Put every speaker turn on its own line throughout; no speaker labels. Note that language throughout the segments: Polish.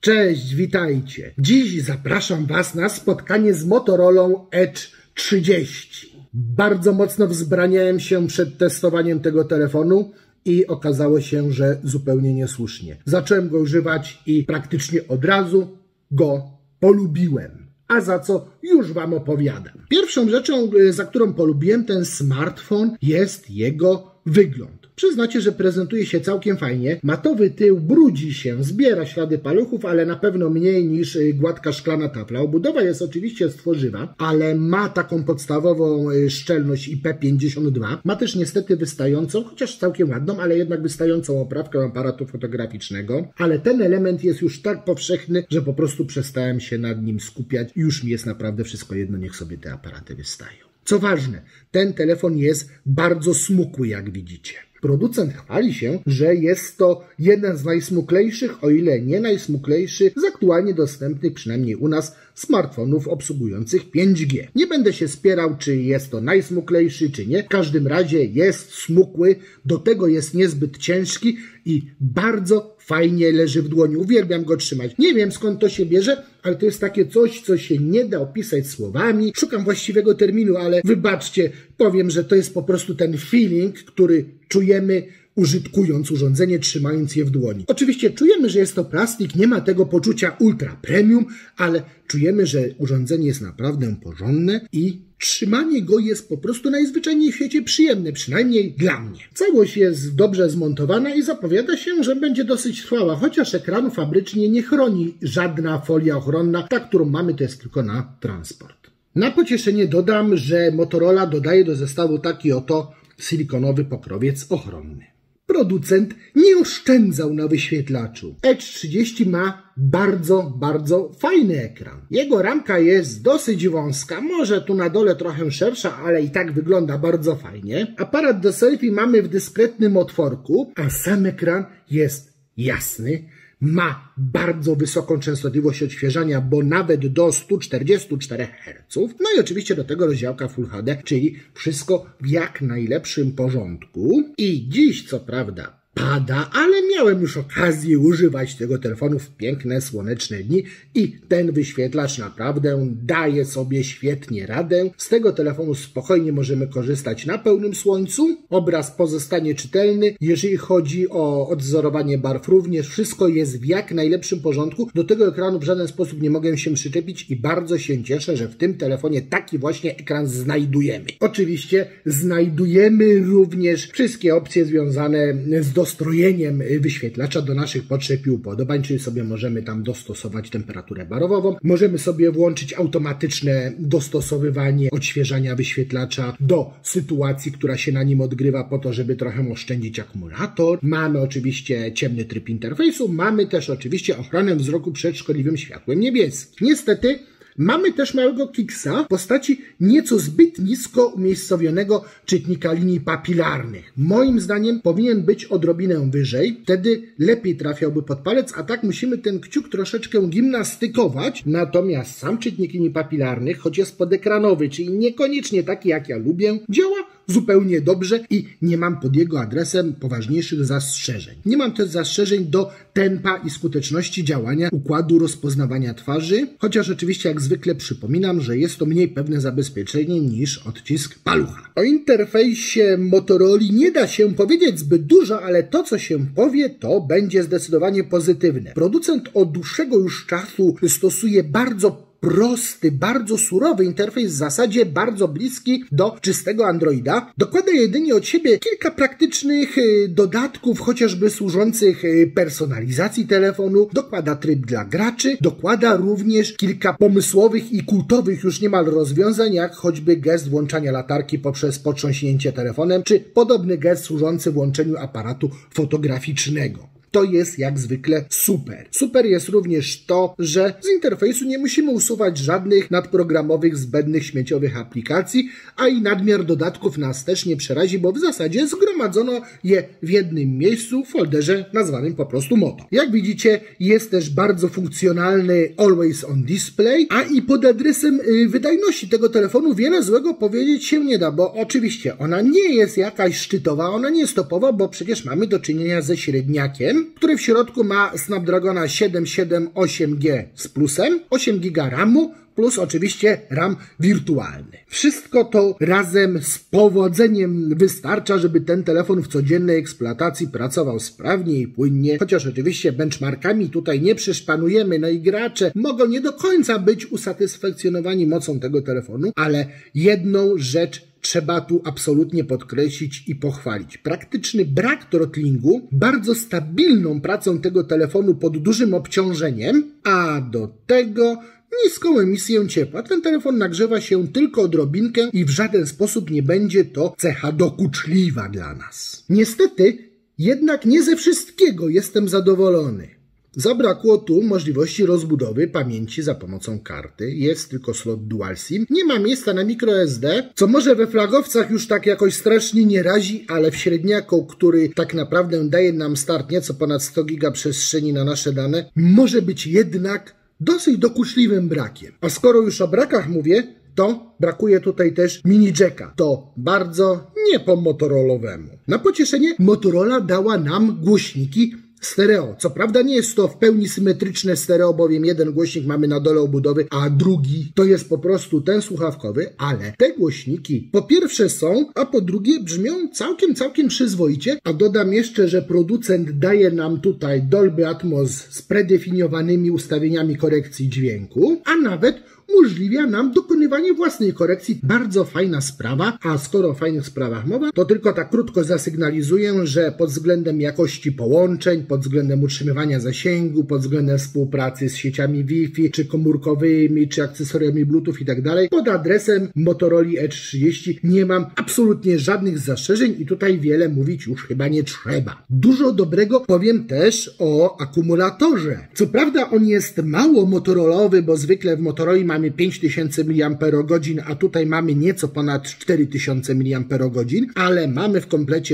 Cześć, witajcie. Dziś zapraszam Was na spotkanie z Motorolą Edge 30. Bardzo mocno wzbraniałem się przed testowaniem tego telefonu i okazało się, że zupełnie niesłusznie. Zacząłem go używać i praktycznie od razu go polubiłem. A za co już Wam opowiadam. Pierwszą rzeczą, za którą polubiłem ten smartfon, jest jego wygląd. Przyznacie, że prezentuje się całkiem fajnie. Matowy tył brudzi się, zbiera ślady paluchów, ale na pewno mniej niż gładka szklana tafla. Obudowa jest oczywiście z tworzywa, ale ma taką podstawową szczelność IP52. Ma też niestety wystającą, chociaż całkiem ładną, ale jednak wystającą oprawkę aparatu fotograficznego. Ale ten element jest już tak powszechny, że po prostu przestałem się nad nim skupiać. Już mi jest naprawdę wszystko jedno, niech sobie te aparaty wystają. Co ważne, ten telefon jest bardzo smukły, jak widzicie. Producent chwali się, że jest to jeden z najsmuklejszych, o ile nie najsmuklejszy, z aktualnie dostępnych, przynajmniej u nas, smartfonów obsługujących 5G. Nie będę się spierał, czy jest to najsmuklejszy, czy nie. W każdym razie jest smukły, do tego jest niezbyt ciężki i bardzo fajnie leży w dłoni. Uwielbiam go trzymać. Nie wiem, skąd to się bierze, ale to jest takie coś, co się nie da opisać słowami. Szukam właściwego terminu, ale wybaczcie, powiem, że to jest po prostu ten feeling, który czujemy użytkując urządzenie, trzymając je w dłoni. Oczywiście czujemy, że jest to plastik, nie ma tego poczucia ultra premium, ale czujemy, że urządzenie jest naprawdę porządne i trzymanie go jest po prostu najzwyczajniej w świecie przyjemne, przynajmniej dla mnie. Całość jest dobrze zmontowana i zapowiada się, że będzie dosyć trwała, chociaż ekranu fabrycznie nie chroni żadna folia ochronna. Ta, którą mamy, to jest tylko na transport. Na pocieszenie dodam, że Motorola dodaje do zestawu taki oto silikonowy pokrowiec ochronny. Producent nie oszczędzał na wyświetlaczu. Edge 30 ma bardzo fajny ekran. Jego ramka jest dosyć wąska, może tu na dole trochę szersza, ale i tak wygląda bardzo fajnie. Aparat do selfie mamy w dyskretnym otworku, a sam ekran jest jasny. Ma bardzo wysoką częstotliwość odświeżania, bo nawet do 144 Hz. No i oczywiście do tego rozdziałka Full HD, czyli wszystko w jak najlepszym porządku. I dziś, co prawda, pada, ale miałem już okazję używać tego telefonu w piękne, słoneczne dni i ten wyświetlacz naprawdę daje sobie świetnie radę. Z tego telefonu spokojnie możemy korzystać na pełnym słońcu. Obraz pozostanie czytelny. Jeżeli chodzi o odwzorowanie barw, również wszystko jest w jak najlepszym porządku. Do tego ekranu w żaden sposób nie mogę się przyczepić i bardzo się cieszę, że w tym telefonie taki właśnie ekran znajdujemy. Oczywiście znajdujemy również wszystkie opcje związane z dostrojeniem wyświetlacza do naszych potrzeb i upodobań, czyli sobie możemy tam dostosować temperaturę barową, możemy sobie włączyć automatyczne dostosowywanie odświeżania wyświetlacza do sytuacji, która się na nim odgrywa po to, żeby trochę oszczędzić akumulator. Mamy oczywiście ciemny tryb interfejsu, mamy też oczywiście ochronę wzroku przed szkodliwym światłem niebieskim. Niestety mamy też małego kiksa w postaci nieco zbyt nisko umiejscowionego czytnika linii papilarnych. Moim zdaniem powinien być odrobinę wyżej, wtedy lepiej trafiałby pod palec, a tak musimy ten kciuk troszeczkę gimnastykować. Natomiast sam czytnik linii papilarnych, choć jest podekranowy, czyli niekoniecznie taki jak ja lubię, działa zupełnie dobrze i nie mam pod jego adresem poważniejszych zastrzeżeń. Nie mam też zastrzeżeń do tempa i skuteczności działania układu rozpoznawania twarzy, chociaż oczywiście jak zwykle przypominam, że jest to mniej pewne zabezpieczenie niż odcisk palucha. O interfejsie Motorola nie da się powiedzieć zbyt dużo, ale to, co się powie, to będzie zdecydowanie pozytywne. Producent od dłuższego już czasu stosuje bardzo prosty, bardzo surowy interfejs, w zasadzie bardzo bliski do czystego Androida. Dokłada jedynie od siebie kilka praktycznych dodatków, chociażby służących personalizacji telefonu. Dokłada tryb dla graczy. Dokłada również kilka pomysłowych i kultowych już niemal rozwiązań, jak choćby gest włączania latarki poprzez potrząśnięcie telefonem, czy podobny gest służący włączeniu aparatu fotograficznego. To jest jak zwykle super. Super jest również to, że z interfejsu nie musimy usuwać żadnych nadprogramowych, zbędnych, śmieciowych aplikacji, a i nadmiar dodatków nas też nie przerazi, bo w zasadzie zgromadzono je w jednym miejscu w folderze nazwanym po prostu Moto. Jak widzicie, jest też bardzo funkcjonalny Always on Display, a i pod adresem wydajności tego telefonu wiele złego powiedzieć się nie da, bo oczywiście ona nie jest jakaś szczytowa, ona nie jest topowa, bo przecież mamy do czynienia ze średniakiem, który w środku ma Snapdragona 778G z plusem, 8 GB RAMu, plus oczywiście RAM wirtualny. Wszystko to razem z powodzeniem wystarcza, żeby ten telefon w codziennej eksploatacji pracował sprawnie i płynnie, chociaż oczywiście benchmarkami tutaj nie przeszpanujemy, no i gracze mogą nie do końca być usatysfakcjonowani mocą tego telefonu, ale jedną rzecz trzeba tu absolutnie podkreślić i pochwalić. Praktyczny brak throttlingu, bardzo stabilną pracą tego telefonu pod dużym obciążeniem, a do tego niską emisję ciepła. Ten telefon nagrzewa się tylko odrobinkę i w żaden sposób nie będzie to cecha dokuczliwa dla nas. Niestety, jednak nie ze wszystkiego jestem zadowolony. Zabrakło tu możliwości rozbudowy pamięci za pomocą karty. Jest tylko slot dual SIM. Nie ma miejsca na microSD, co może we flagowcach już tak jakoś strasznie nie razi, ale w średniaku, który tak naprawdę daje nam start nieco ponad 100 GB przestrzeni na nasze dane, może być jednak dosyć dokuczliwym brakiem. A skoro już o brakach mówię, to brakuje tutaj też mini jacka. To bardzo nie po motorolowemu. Na pocieszenie Motorola dała nam głośniki stereo. Co prawda nie jest to w pełni symetryczne stereo, bowiem jeden głośnik mamy na dole obudowy, a drugi to jest po prostu ten słuchawkowy, ale te głośniki po pierwsze są, a po drugie brzmią całkiem przyzwoicie, a dodam jeszcze, że producent daje nam tutaj Dolby Atmos z predefiniowanymi ustawieniami korekcji dźwięku, a nawet umożliwia nam dokonywanie własnej korekcji. Bardzo fajna sprawa, a skoro o fajnych sprawach mowa, to tylko tak krótko zasygnalizuję, że pod względem jakości połączeń, pod względem utrzymywania zasięgu, pod względem współpracy z sieciami Wi-Fi, czy komórkowymi, czy akcesoriami Bluetooth i tak dalej, pod adresem Motorola Edge 30 nie mam absolutnie żadnych zastrzeżeń i tutaj wiele mówić już chyba nie trzeba. Dużo dobrego powiem też o akumulatorze. Co prawda on jest mało motorolowy, bo zwykle w Motorola mamy 5000 mAh, a tutaj mamy nieco ponad 4000 mAh, ale mamy w komplecie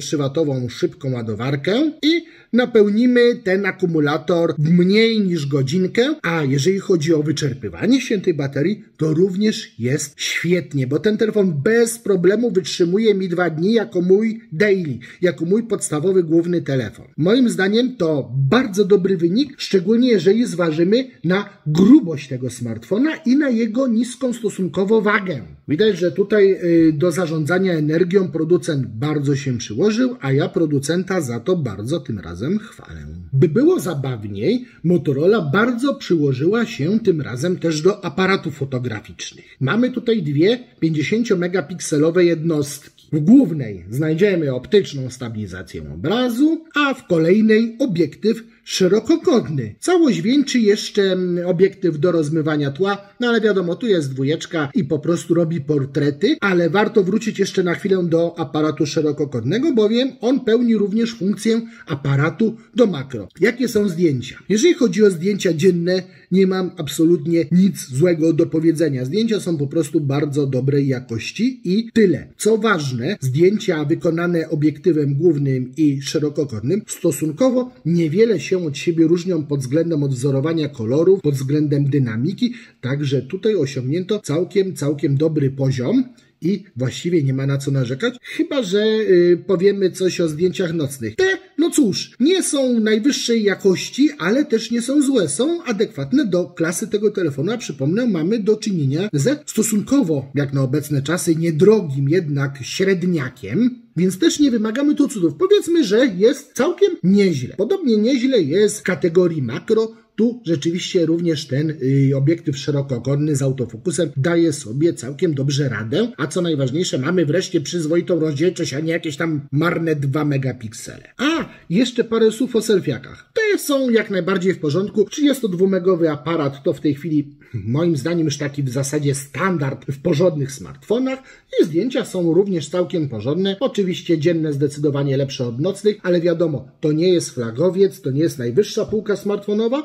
33W szybką ładowarkę i napełnimy ten akumulator w mniej niż godzinkę, a jeżeli chodzi o wyczerpywanie się tej baterii, to również jest świetnie, bo ten telefon bez problemu wytrzymuje mi 2 dni jako mój daily, jako mój podstawowy główny telefon. Moim zdaniem to bardzo dobry wynik, szczególnie jeżeli zważymy na grubość tego smartfona i na jego niską stosunkowo wagę. Widać, że tutaj do zarządzania energią producent bardzo się przyłożył, a ja producenta za to bardzo tym razem chwalę. By było zabawniej, Motorola bardzo przyłożyła się tym razem też do aparatów fotograficznych. Mamy tutaj dwie 50-megapikselowe jednostki. W głównej znajdziemy optyczną stabilizację obrazu, a w kolejnej obiektyw szerokokątny. Całość wieńczy jeszcze obiektyw do rozmywania tła, no ale wiadomo, tu jest dwójeczka i po prostu robi portrety, ale warto wrócić jeszcze na chwilę do aparatu szerokokątnego, bowiem on pełni również funkcję aparatu do makro. Jakie są zdjęcia? Jeżeli chodzi o zdjęcia dzienne, nie mam absolutnie nic złego do powiedzenia. Zdjęcia są po prostu bardzo dobrej jakości i tyle. Co ważne, zdjęcia wykonane obiektywem głównym i szerokokątnym stosunkowo niewiele się od siebie różnią pod względem odwzorowania kolorów, pod względem dynamiki, także tutaj osiągnięto całkiem dobry poziom i właściwie nie ma na co narzekać, chyba że powiemy coś o zdjęciach nocnych. Te, no cóż, nie są najwyższej jakości, ale też nie są złe, są adekwatne do klasy tego telefonu, a przypomnę, mamy do czynienia ze stosunkowo, jak na obecne czasy, niedrogim jednak średniakiem, więc też nie wymagamy tu cudów. Powiedzmy, że jest całkiem nieźle. Podobnie nieźle jest w kategorii makro. Tu rzeczywiście również ten obiektyw szerokokątny z autofokusem daje sobie całkiem dobrze radę, a co najważniejsze, mamy wreszcie przyzwoitą rozdzielczość, a nie jakieś tam marne 2 megapiksele. A, jeszcze parę słów o selfiakach. Te są jak najbardziej w porządku. 32-megowy aparat to w tej chwili moim zdaniem już taki w zasadzie standard w porządnych smartfonach i zdjęcia są również całkiem porządne. Oczywiście dzienne zdecydowanie lepsze od nocnych, ale wiadomo, to nie jest flagowiec, to nie jest najwyższa półka smartfonowa, a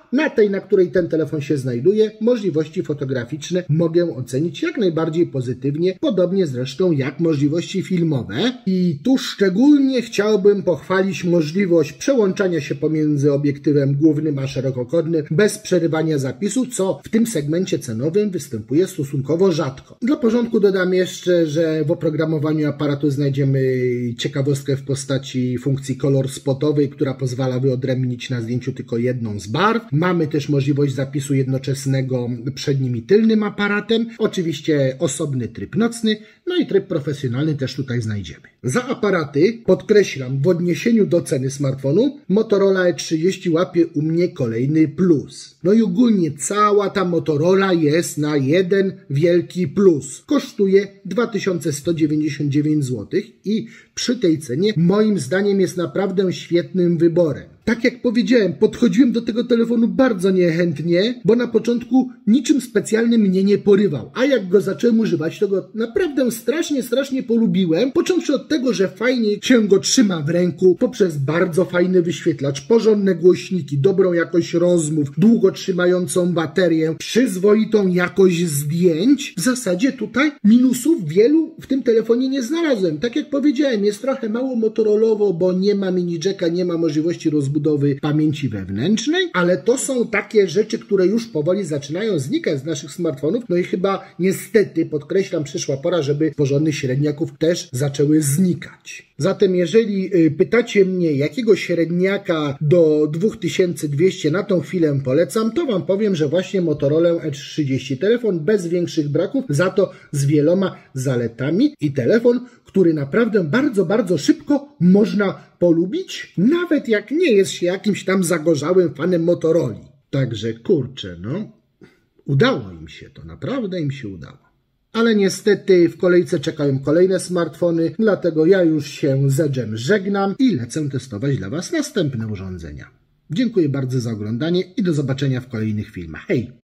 na tej, na której ten telefon się znajduje, możliwości fotograficzne mogę ocenić jak najbardziej pozytywnie, podobnie zresztą jak możliwości filmowe. I tu szczególnie chciałbym pochwalić możliwość przełączania się pomiędzy obiektywem głównym a szerokokątnym bez przerywania zapisu, co w tym segmencie cenowym występuje stosunkowo rzadko. Dla porządku dodam jeszcze, że w oprogramowaniu aparatu znajdziemy ciekawostkę w postaci funkcji kolor spotowej, która pozwala wyodrębnić na zdjęciu tylko jedną z barw. Mamy też możliwość zapisu jednoczesnego przednim i tylnym aparatem. Oczywiście osobny tryb nocny, no i tryb profesjonalny też tutaj znajdziemy. Za aparaty, podkreślam, w odniesieniu do ceny smartfonu, Motorola E30 łapie u mnie kolejny plus. No i ogólnie cała ta Motorola jest na jeden wielki plus. Kosztuje 2199 zł i przy tej cenie moim zdaniem jest naprawdę świetnym wyborem. Tak jak powiedziałem, podchodziłem do tego telefonu bardzo niechętnie, bo na początku niczym specjalnym mnie nie porywał. A jak go zacząłem używać, to go naprawdę strasznie polubiłem. Począwszy od tego, że fajnie się go trzyma w ręku, poprzez bardzo fajny wyświetlacz, porządne głośniki, dobrą jakość rozmów, długo trzymającą baterię, przyzwoitą jakość zdjęć. W zasadzie tutaj minusów wielu w tym telefonie nie znalazłem. Tak jak powiedziałem, jest trochę mało motorolowo, bo nie ma mini jacka, nie ma możliwości rozbudowy pamięci wewnętrznej, ale to są takie rzeczy, które już powoli zaczynają znikać z naszych smartfonów, no i chyba niestety, podkreślam, przyszła pora, żeby porządnych średniaków też zaczęły znikać. Zatem jeżeli pytacie mnie, jakiego średniaka do 2200 na tą chwilę polecam, to Wam powiem, że właśnie Motorola E30. Telefon bez większych braków, za to z wieloma zaletami i telefon, który naprawdę bardzo szybko można polubić, nawet jak nie jest się jakimś tam zagorzałym fanem Motoroli. Także kurczę, no, udało im się to, naprawdę im się udało. Ale niestety w kolejce czekają kolejne smartfony, dlatego ja już się z Edge'em żegnam i lecę testować dla Was następne urządzenia. Dziękuję bardzo za oglądanie i do zobaczenia w kolejnych filmach. Hej!